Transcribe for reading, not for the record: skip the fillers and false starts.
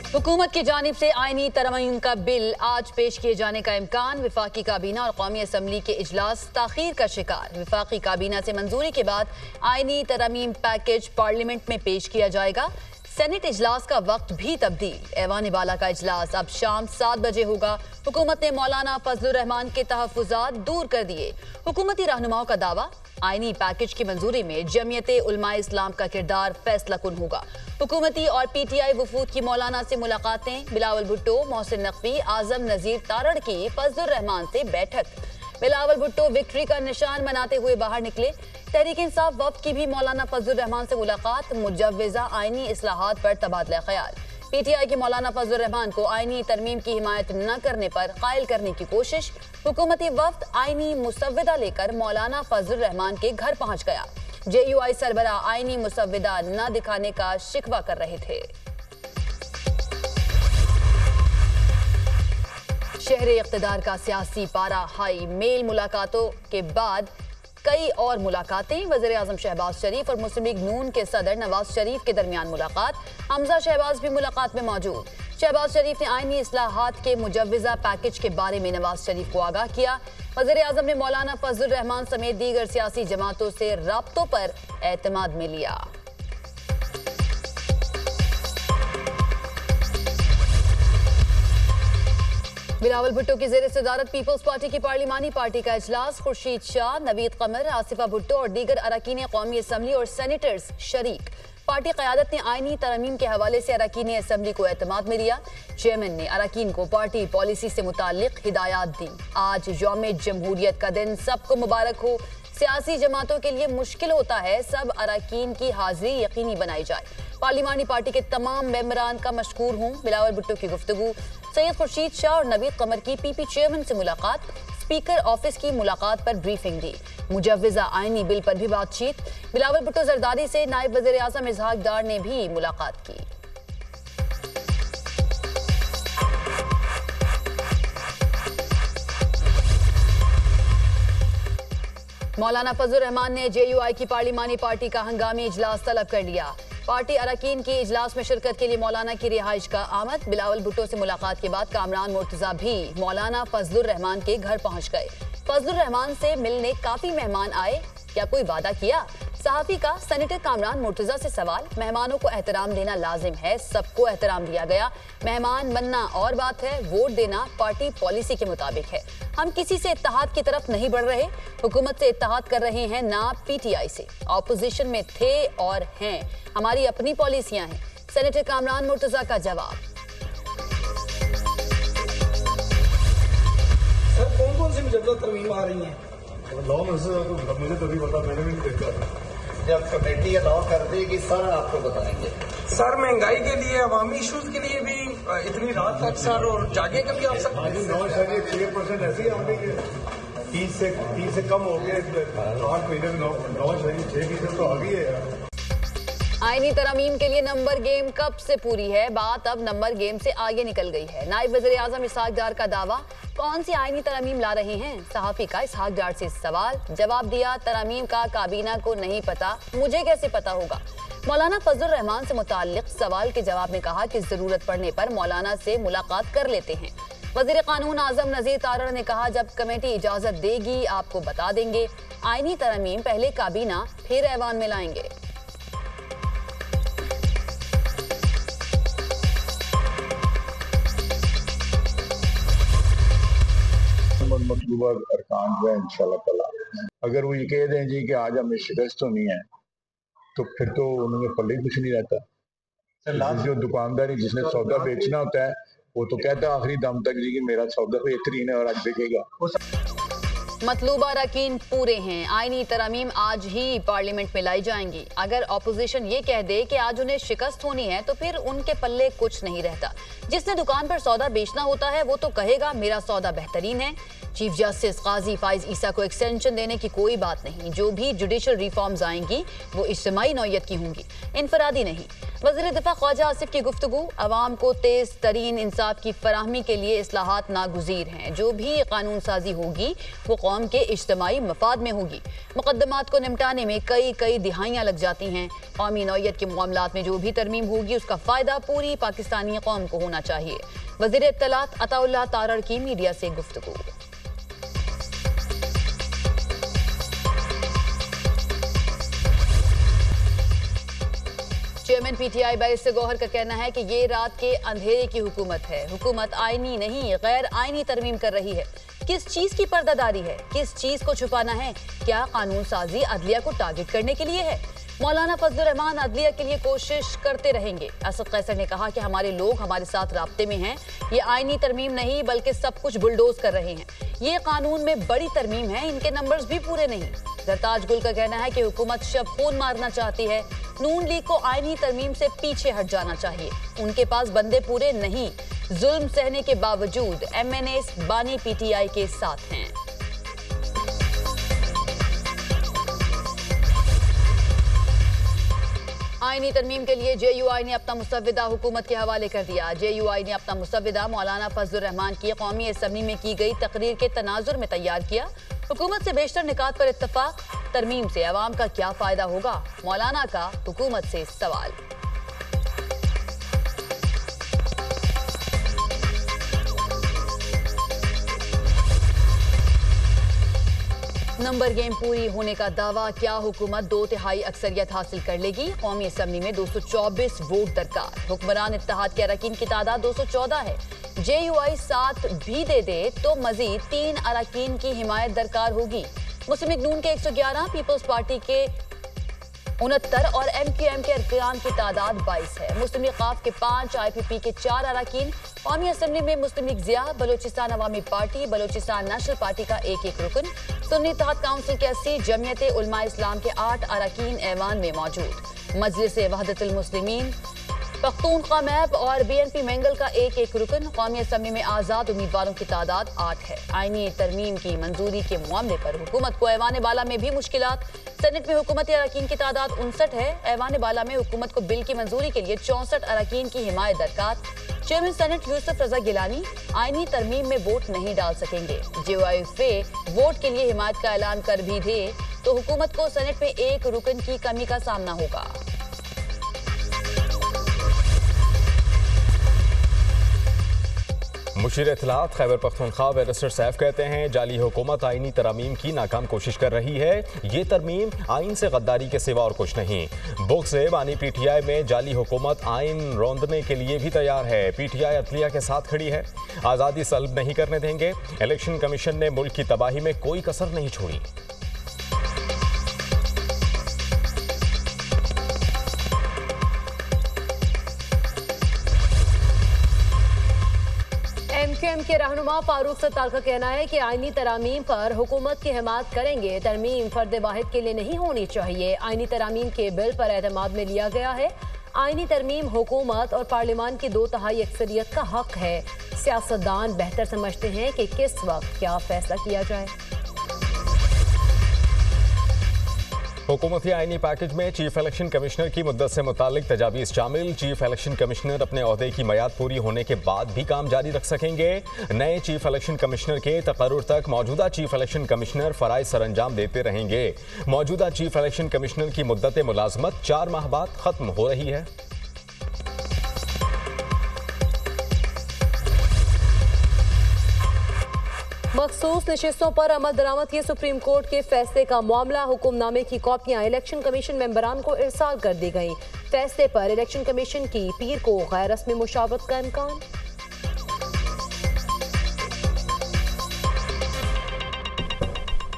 हुकूमत की जानिब से आईनी तरमीम का बिल आज पेश किए जाने का इम्कान। विफाकी काबीना और कौमी असम्बली के इजलास ताखीर का शिकार। विफाकी काबीना से मंजूरी के बाद आईनी तरमीम पैकेज पार्लियामेंट में पेश किया जाएगा। सेनेट इजलास का वक्त भी तब्दील। ऐवान बाला का इजलास अब शाम 7 बजे होगा। हुकूमत ने मौलाना फजलुर रहमान के तहफ़्फ़ुज़ात दूर कर दिए। हुकूमती रहनुमाओं का दावा, आईनी पैकेज की मंजूरी में जमियत उलमा इस्लाम का किरदार फैसला कुन होगा। हुकूमती और पीटीआई वफूद की मौलाना से मुलाकातें। बिलावल भुट्टो, मोहसिन नकवी, आजम नजीर तारड़ की फजलुर रहमान से बैठक। बिलावल भुट्टो विक्ट्री का निशान मनाते हुए बाहर निकले। तहरीक इंसाफ वफ्द की भी मौलाना फजलुर रहमान से मुलाकात। मुजव्विज़ा आईनी इस्लाहात पर तबादला ख्याल। पीटीआई के मौलाना फजलुर रहमान को आईनी तरमीम की हिमायत न करने पर कायल करने की कोशिश। हुकूमती वफ्द आईनी मुसव्विदा लेकर मौलाना फजलुर रहमान के घर पहुंच गया। जेयूआई सरबरा आईनी मुसव्विदा न दिखाने का शिकवा कर रहे थे। शहरे इक़्तिदार का सियासी पारा हाई। मेल मुलाकातों के बाद कई और मुलाकातें। वज़ीर आज़म शहबाज शरीफ और मुस्लिम लीग नून के सदर नवाज शरीफ के दरमियान मुलाकात। हमजा शहबाज भी मुलाकात में मौजूद। शहबाज शरीफ ने आईनी इस्लाहात के मुजव्विज़ा पैकेज के बारे में नवाज शरीफ को आगाह किया। वज़ीर आज़म ने मौलाना फजलुर रहमान समेत दीगर सियासी जमातों से राब्तों पर एतमाद में लिया। बिलावल भुट्टो की ज़ेर सदारत पीपल्स पार्टी की पार्लिमानी पार्टी का इजलास। खुर्शीद शाह, नवीद कमर, आसिफा भुट्टो और दीगर अरकान कौमी असम्बली और सेनेटर्स शरीक। पार्टी क़यादत ने आईनी तरमीम के हवाले से अरकान असम्बली को एतमाद में लिया। चेयरमैन ने अरकान को पार्टी पॉलिसी से मुताल्लिक हिदायत दी। आज यौम जमहूरियत का दिन सबको मुबारक हो। सियासी जमातों के लिए मुश्किल होता है, सब अरकान की हाजिरी यकीनी बनाई जाए। पार्लिमानी पार्टी के तमाम मेंबरान का मशकूर हूँ। बिलावल भुट्टो की गुफ्तगू। सैयद खुर्शीद शाह और नवीद कमर की पीपी चेयरमैन से मुलाकात। स्पीकर ऑफिस की मुलाकात पर ब्रीफिंग दी। मुजव्विज़ा आईनी बिल पर भी बातचीत। बिलावल भुट्टो जरदारी से नायब वज़ीर आज़म इसहाक डार ने भी मुलाकात की। मौलाना फजलुर रहमान ने जेयूआई की पार्लिमानी पार्टी का हंगामी इजलास तलब कर लिया। पार्टी अरकान की इजलास में शिरकत के लिए मौलाना की रिहाइश का आमद। बिलावल भुट्टो से मुलाकात के बाद कामरान मुर्तजा भी मौलाना फजलुर रहमान के घर पहुंच गए। फजलुर रहमान से मिलने काफी मेहमान आए, क्या कोई वादा किया? सहाफी का सेनेटर कामरान मुर्तजा से सवाल। मेहमानों को एहतराम देना लाजिम है, सबको एहतराम दिया गया। मेहमान बनना और बात है, वोट देना पार्टी पॉलिसी के मुताबिक है। हम किसी से इत्तेहाद की तरफ नहीं बढ़ रहे, हुकूमत से इत्तेहाद कर रहे हैं, ना पीटीआई से। ऑपोजिशन में थे और हैं, हमारी अपनी पॉलिसियां हैं। सेनेटर कामरान मुर्तजा का जवाब। सर कौन कौन सी मुजव्वज़ा तरमीम आ रही हैं? मुझे तो नहीं पता, मैंने भी नहीं देखा। जब कमेटी अलाउ कर देगी सर आपको बताएंगे। सर महंगाई के लिए, अवामी इशूज के लिए भी इतनी रात तक सर और जागे कभी आप सकते हैं? 6% ऐसे ही आ गई है। 30 से कम हो गए 8 महीने में 6% तो आ गई है यार। आईनी तरमीम के लिए नंबर गेम कब से पूरी है? बात अब नंबर गेम से आगे निकल गई है। नायब वज़ीर आज़म इसहाक डार का दावा, कौन सी आईनी तरमीम ला रहे हैं? सहाफी का इसहाक डार से सवाल। जवाब दिया, तरमीम का काबीना को नहीं पता, मुझे कैसे पता होगा? मौलाना फजलुर रहमान से मुताल्लिक सवाल के जवाब में कहा कि जरूरत पड़ने पर मौलाना से मुलाकात कर लेते हैं। वज़ीर कानून आजम नजीर तारड़ ने कहा, जब कमेटी इजाजत देगी आपको बता देंगे। आईनी तरमीम पहले काबीना फिर ऐवान में लाएंगे। मतलूबा अरकान जो है इंशाल्लाह ताला, अगर वो ये कह दें जी कि आज हमें शिकस्त होनी है तो फिर तो उन्होंने पल्ले कुछ नहीं रहता। जो दुकानदारी जिसने सौदा बेचना होता है वो तो कहता है आखिरी दम तक जी कि मेरा सौदा बेहतरीन है और आज बिकेगा। मतलूबा अरकान पूरे हैं। आईनी तरमीम आज ही पार्लियामेंट में लाई जाएंगी। अगर ऑपोजिशन ये कह दे कि आज उन्हें शिकस्त होनी है तो फिर उनके पल्ले कुछ नहीं रहता। जिसने दुकान पर सौदा बेचना होता है वो तो कहेगा मेरा सौदा बेहतरीन है। चीफ जस्टिस काजी फाइज ईसा को एक्सटेंशन देने की कोई बात नहीं। जो भी जुडिशल रिफॉर्म्स आएंगी वो इज्तिमाई नौयत की होंगी, इनफरादी नहीं। वज़ीर दिफा ख्वाजा आसिफ की गुफ्तगू, अवाम को तेज तरीन इंसाफ की फराहमी के लिए इस्लाहात नागुज़ीर हैं। जो भी कानून साजी होगी वो कौम के इज्तिमाई मफाद में होगी। मुकद्दमात को निपटाने में कई दिहाइयां लग जाती हैं। कौमी नौइयत के मामलात में जो भी तरमीम होगी उसका फ़ायदा पूरी पाकिस्तानी कौम को होना चाहिए। वज़ीर इत्तलात अताउल्लाह तारड़ की मीडिया से गुफ्तगू। चेयरमैन पीटीआई बैरिस्टर से गौहर का कहना है कि ये रात के अंधेरे की हुकूमत है। हुकूमत आईनी नहीं गैर आईनी तरमीम कर रही है। किस चीज की पर्दादारी है, किस चीज को छुपाना है? क्या कानून साजी अदलिया को टारगेट करने के लिए है? मौलाना फजलुर रहमान अदलिया के लिए कोशिश करते रहेंगे। असद कैसर ने कहा कि हमारे लोग हमारे साथ राब्ते में हैं। ये आईनी तरमीम नहीं बल्कि सब कुछ बुलडोज कर रहे हैं। ये कानून में बड़ी तरमीम है, इनके नंबर्स भी पूरे नहीं। जरताज गुल का कहना है कि हुकूमत शब खून मारना चाहती है। नून लीग को आईनी तरमीम से पीछे हट जाना चाहिए। उनके पास बंदे पूरे नहीं। जुल्म सहने के बावजूद एमएनएस बानी पीटीआई के साथ हैं। आईनी तरमीम के लिए जेयूआई ने अपना मुसव्विदा हुकूमत के हवाले कर दिया। जेयूआई ने अपना मुसव्विदा मौलाना फजलुर रहमान की कौमी असम्बली में की गई तकरीर के तनाजुर में तैयार किया। हुकूमत से बेशतर निकात पर इत्तफाक। तरमीम से अवाम का क्या फायदा होगा? मौलाना का हुकूमत से सवाल। नंबर गेम पूरी होने का दावा। क्या हुकूमत 2/3 अक्सरियत हासिल कर लेगी? कौमी असम्बली में 224 वोट दरकार। हुक्मरान इत्तेहाद के अरकान की तादाद 214 है। जेयूआई 7 भी दे दे तो मजीद 3 अरकान की हिमायत दरकार होगी। मुस्लिम लीग नून के 111, पीपल्स पार्टी के 69 और एमक्यूएम के अरकान की तादाद 22 है। मुस्लिम लीग काफ के 5, आईपीपी के 4 अरकान। कौमी असम्बली में मुस्लिम लीग ज़िया, बलोचिस्तान अवामी पार्टी, बलोचिस्तान नेशनल पार्टी का 1-1 रुकन। सुन्नी इत्तेहाद काउंसिल के 80, जमियत उलमा इस्लाम के 8 अरकान ऐवान में मौजूद। मजलिस वहदतुल मुस्लिमीन, पख्तूनख्वा मैप और बीएनपी मैंगल का 1-1 रुकन। कौमी असम्बली में आज़ाद उम्मीदवारों की तादाद 8 है। आईनी तरमीम की मंजूरी के मामले पर हुकूमत को ऐवान बाला में भी मुश्किलात। सेनेट में हुकूमती अरकान की तादाद 59 है। ऐवान बाला में हुकूमत को बिल की मंजूरी के लिए 64 अरकान की हिमायत दरकार। चेयरमैन सेनेट यूसुफ रजा गिलानी आईनी तरमीम में वोट नहीं डाल सकेंगे। जेयूआई वोट के लिए हिमायत का ऐलान कर भी दे तो हुकूमत को सेनेट में 1 रुकन की कमी का सामना होगा। मुशीर इत्तलात खैबर पख्तूनख्वा बैरिस्टर सैफ कहते हैं जाली हुकूमत आईनी तरमीम की नाकाम कोशिश कर रही है। ये तरमीम आइन से गद्दारी के सिवा और कुछ नहीं। बुक से बानी पीटीआई में जाली हुकूमत आइन रौंदने के लिए भी तैयार है। पीटीआई अदलिया के साथ खड़ी है। आज़ादी सल्ब नहीं करने देंगे। इलेक्शन कमीशन ने मुल्क की तबाही में कोई कसर नहीं छोड़ी। एमक्यूएम के रहनुमा फारूक सत्तार का कहना है कि आईनी तरामीम पर हुकूमत की हिमायत करेंगे। तरमीम फर्द वाहिद के लिए नहीं होनी चाहिए। आईनी तरामीम के बिल पर एतमाद में लिया गया है। आईनी तरमीम हुकूमत और पार्लियामान की 2/3 अक्सरियत का हक है। सियासतदान बेहतर समझते हैं कि किस वक्त क्या फैसला किया जाए। हुकूमती आईनी पैकेज में चीफ इलेक्शन कमिश्नर की मुद्दत से मुतालिक तजावीज़ शामिल। चीफ इलेक्शन कमिश्नर अपने ओहदे की मियाद पूरी होने के बाद भी काम जारी रख सकेंगे। नए चीफ इलेक्शन कमिश्नर के तकर्रुर तक मौजूदा चीफ इलेक्शन कमिश्नर फराइज सरअंजाम देते रहेंगे। मौजूदा चीफ इलेक्शन कमिश्नर की मुद्दत मुलाजमत 4 माह बाद खत्म हो रही है। मखसूस नशिस्तों पर अमल दरामद के सुप्रीम कोर्ट के फैसले का मामला। हुक्मनामे की कॉपियां इलेक्शन कमीशन मेंबरान को इरसाल कर दी गई। फैसले पर इलेक्शन कमीशन की पीर को गैर रस्मी मुशावरत का इम्कान।